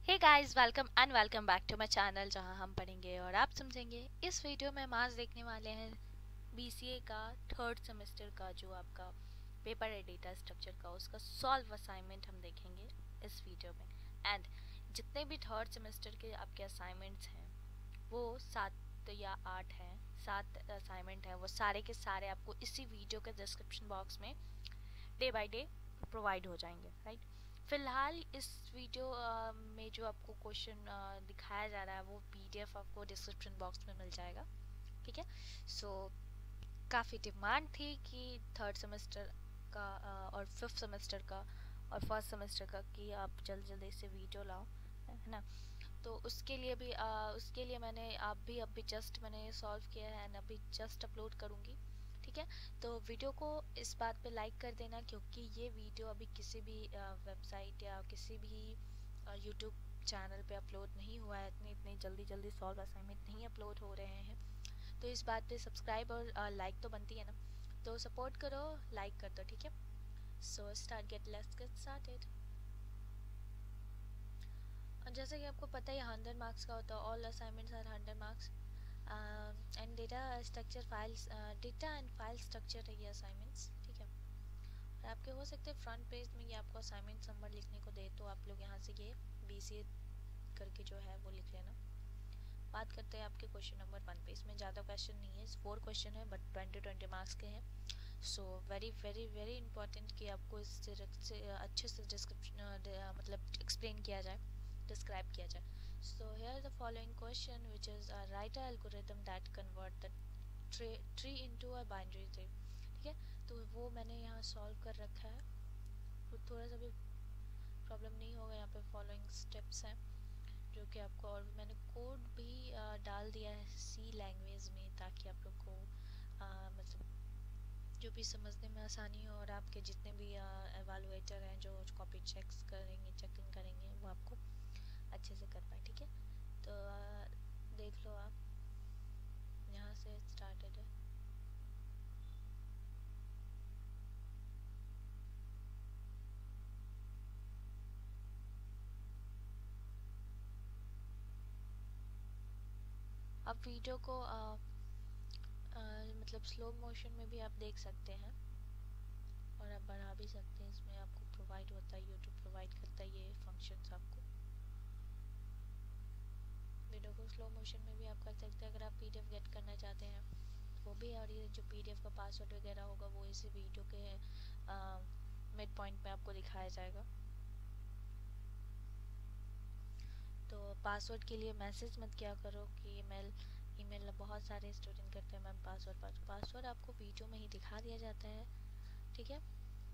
Hey guys, welcome back to my channel जहां हम पढ़ेंगे और आप समझेंगे। इस वीडियो में हम आज देखने वाले हैं बीसीए का थर्ड सेमेस्टर का जो आपका पेपर है डेटा स्ट्रक्चर का, उसका सॉल्व असाइनमेंट हम देखेंगे इस वीडियो में। एंड जितने भी थर्ड सेमेस्टर के आपके असाइनमेंट्स हैं वो 7 या 8 हैं, 7 असाइनमेंट हैं, वो सारे के सारे आपको इसी वीडियो के डिस्क्रिप्शन बॉक्स में डे बाय डे प्रोवाइड हो जाएंगे, राइट। फिलहाल इस वीडियो में जो आपको क्वेश्चन दिखाया जा रहा है वो पीडीएफ आपको डिस्क्रिप्शन बॉक्स में मिल जाएगा, ठीक है। सो काफ़ी डिमांड थी कि थर्ड सेमेस्टर का और फिफ्थ सेमेस्टर का और फर्स्ट सेमेस्टर का कि आप जल्द जल्दी से वीडियो लाओ, है ना। तो उसके लिए मैंने अभी जस्ट मैंने सॉल्व किया है एंड अभी जस्ट अपलोड करूँगी, ठीक है। तो वीडियो को इस बात पे लाइक कर देना क्योंकि ये वीडियो अभी किसी भी वेबसाइट या किसी भी यूट्यूब चैनल पे अपलोड नहीं हुआ है। इतनी जल्दी सॉल्व असाइनमेंट नहीं अपलोड हो रहे हैं, तो इस बात पे सब्सक्राइब और लाइक तो बनती है ना, तो सपोर्ट करो, लाइक कर दो, ठीक है। So let's get started. जैसे कि आपको पता है 100 मार्क्स का होता है, all assignments are 100 marks and data and file structure है ये असाइनमेंट्स, ठीक है। और आपके हो सकते हैं फ्रंट पेज में ये आपको असाइनमेंट नंबर लिखने को दे, तो आप लोग यहाँ से ये बीसीए करके जो है वो लिख लेना। बात करते हैं आपके क्वेश्चन नंबर 1 पे। इसमें ज़्यादा क्वेश्चन नहीं है, 4 क्वेश्चन है बट 20 मार्क्स के हैं। सो वेरी इंपॉर्टेंट कि आपको इस से अच्छे से डिस्क्रिप्शन मतलब एक्सप्लेन किया जाए, डिस्क्राइब किया जाए। So here the following question, which is write a algorithm that convert the tree into a binary tree, ठीक है। तो वो मैंने यहाँ सॉल्व कर रखा है, तो थोड़ा सा भी प्रॉब्लम नहीं होगा। यहाँ पे फॉलोइंग स्टेप्स हैं जो कि आपको, और मैंने कोड भी डाल दिया है सी लैंग्वेज में ताकि आप लोग को मतलब जो भी समझने में आसानी हो और आपके जितने भी एवेलुएटर हैं जो कॉपी चेक्स करेंगे, चेकिंग करेंगे, वो आपको अच्छे से कर पाए, ठीक है। तो देख लो आप, यहाँ से स्टार्टेड है। अब वीडियो को मतलब स्लो मोशन में भी आप देख सकते हैं और आप बढ़ा भी सकते हैं। इसमें आपको प्रोवाइड होता है, यूट्यूब प्रोवाइड करता है ये फंक्शंस आपको। वीडियो को स्लो मोशन में भी आप कर सकते हैं अगर आप पीडीएफ गेट करना चाहते हैं वो भी। और ये जो पीडीएफ का पासवर्ड वगैरह होगा वो इसी वीडियो के मिड पॉइंट पे आपको दिखाया जाएगा। तो पासवर्ड के लिए मैसेज मत किया करो कि ईमेल बहुत सारे स्टूडेंट करते हैं मैम पासवर्ड आपको वीडियो में ही दिखा दिया जाता है, ठीक है।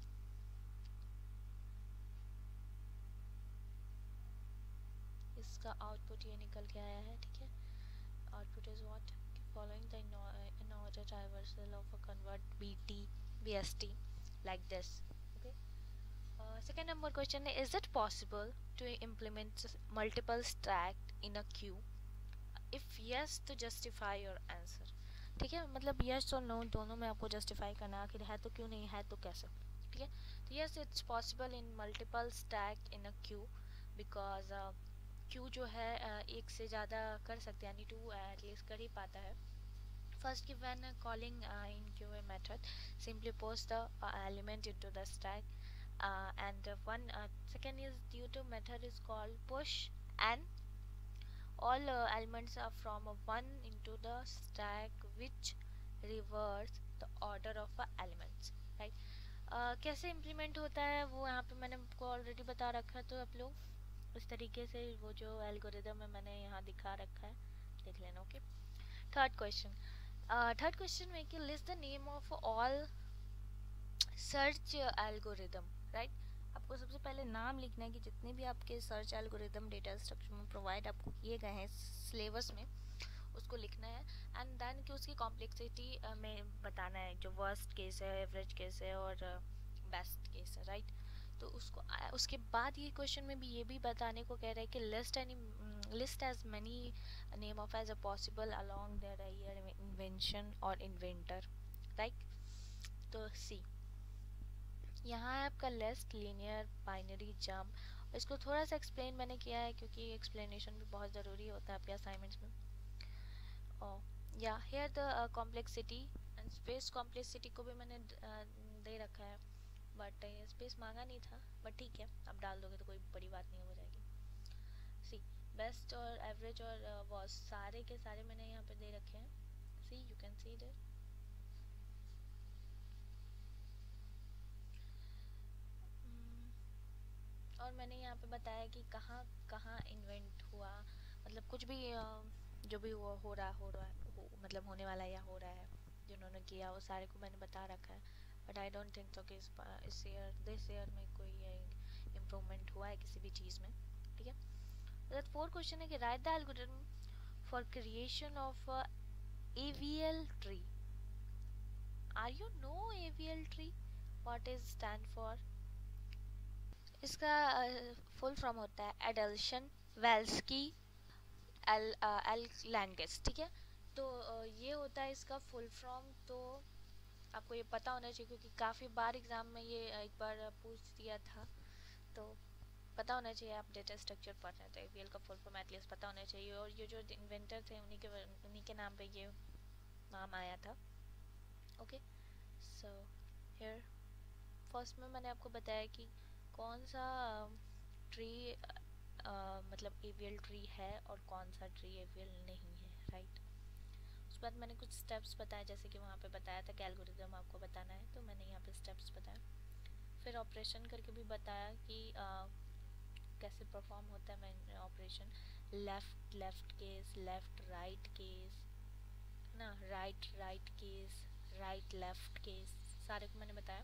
इसका आउटपुट ये निकल के आया है, ठीक है। Output is what, following the in order traversal of a convert BST like this, okay. Second number question is it possible to implement multiple stack in a queue? If yes तो justify your answer, ठीक है। मतलब yes और no दोनों में आपको justify करना, आखिर है तो क्यों, नहीं है तो कैसे, ठीक है। तो yes it's possible in multiple stack in a queue because queue जो है एक से ज़्यादा कर सकते हैं, यानी 2 एटलीस्ट कर ही पाता है। First, when calling in QA method, simply post the element into the stack, and second is due to method is called push, and all elements are from 1 into the stack which reverse the order of elements, right। कैसे implement होता है वो यहाँ पे मैंने आपको already बता रखा है, तो आप लोग इस तरीके से वो जो एल्गोरिदम है मैंने यहाँ दिखा रखा है, देख लेना, ओके। थर्ड क्वेश्चन में कि list the name of all search algorithm, right. आपको सबसे पहले नाम लिखना है कि जितने भी आपके सर्च एल्गोरिदम डेटा स्ट्रक्चर में प्रोवाइड आपको किए गए हैं सिलेबस में, उसको लिखना है। एंड देन कि उसकी कॉम्प्लेक्सिटी में बताना है, जो वर्स्ट केस है, एवरेज केस है और बेस्ट केस है, राइट। तो उसके बाद ये क्वेश्चन में भी ये भी बताने को कह रहा है कि list as many name of as a possible along their year invention और इन्वेंटर, राइट। तो सी यहाँ है आपका लिस्ट, लीनियर, बाइनरी, जंप, इसको थोड़ा सा एक्सप्लेन मैंने किया है क्योंकि एक्सप्लेनेशन भी बहुत ज़रूरी होता है आपके असाइनमेंट्स में। या here the complexity and space complexity को भी मैंने दे रखा है, बट स्पेस मांगा नहीं था, बट ठीक है आप डाल दोगे तो कोई बड़ी बात नहीं हो जाएगी। सी बेस्ट और एवरेज और वॉस सारे के सारे मैंने यहाँ पे दे रखे हैं। See you can see there. और मैंने यहाँ पे बताया कि कहाँ कहाँ इन्वेंट हुआ, मतलब कुछ भी जो भी हो रहा है मतलब होने वाला है या हो रहा है जिन्होंने किया वो सारे को मैंने बता रखा है। बट आई डोंट थिंक तो कि इस ईयर दिस ईयर में कोई इम्प्रूवमेंट हुआ है किसी भी चीज़ में। ठीक है, दैट फोर क्वेश्चन है कि write the algorithm for creation of AVL tree. Are you know AVL tree what is stand for? इसका फुल फॉर्म होता है एडल्शन वेल्सकी एल लैंगेस। ठीक है, तो ये होता है इसका फुल फॉर्म। तो आपको ये पता होना चाहिए क्योंकि काफ़ी बार एग्जाम में ये एक बार पूछ दिया था, तो पता होना चाहिए। आप डेटा स्ट्रक्चर पढ़ रहे हैं तो AVL का फुल फॉर्म एटलीस्ट पता होना चाहिए। और ये जो इन्वेंटर थे उन्हीं के नाम पे ये नाम आया था। ओके, सो हियर फर्स्ट में मैंने आपको बताया कि कौन सा ट्री मतलब AVL ट्री है और कौन सा ट्री AVL नहीं है, राइट। उसके बाद मैंने कुछ स्टेप्स बताए, जैसे कि वहाँ पे बताया था कि एल्गोरिथम आपको बताना है, तो मैंने यहाँ पे स्टेप्स बताया। फिर ऑपरेशन करके भी बताया कि कैसे परफॉर्म होता है मैंने operation, left left case, left right case ना, right right case, right left case, सारे को मैंने बताया।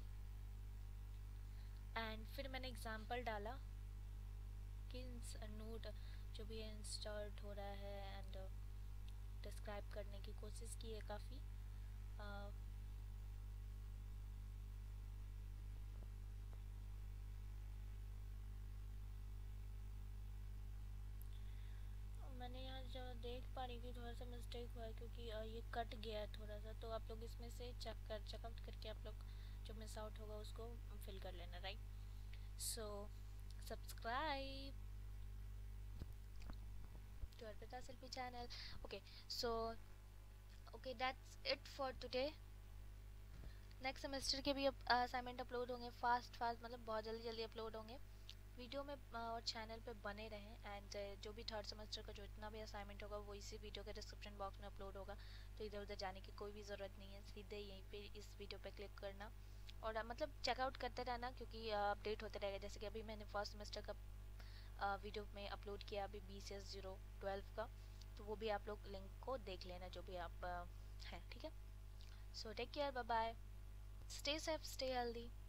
एंड फिर मैंने एग्जांपल डाला कि नोड जो भी इंस्टर्ट हो रहा है एंड डिस्क्राइब करने की कोशिश की है काफ़ी। मैंने यहाँ जो देख पा रही थी थोड़ा सा मिस्टेक हुआ है क्योंकि ये कट गया है थोड़ा सा, तो आप लोग इसमें से चेकआउट करके आप लोग जो मिस आउट होगा उसको फिल कर लेना, right. So subscribe to Arpita Selfie channel. Okay, so okay, that's it for today. Next semester के भी असाइनमेंट अपलोड होंगे फास्ट मतलब बहुत जल्दी जल्दी अपलोड होंगे। वीडियो में और चैनल पे बने रहें। एंड जो भी थर्ड सेमेस्टर का जो इतना भी असाइनमेंट होगा वो इसी वीडियो के डिस्क्रिप्शन बॉक्स में अपलोड होगा, तो इधर उधर जाने की कोई भी ज़रूरत नहीं है, सीधे यहीं पे इस वीडियो पे क्लिक करना और मतलब चेकआउट करते रहना क्योंकि अपडेट होते रहेगा। जैसे कि अभी मैंने फर्स्ट सेमेस्टर का वीडियो में अपलोड किया अभी BCS012 का, तो वो भी आप लोग लिंक को देख लेना जो भी आप हैं। ठीक है, so take care, bye bye, stay safe, stay healthy.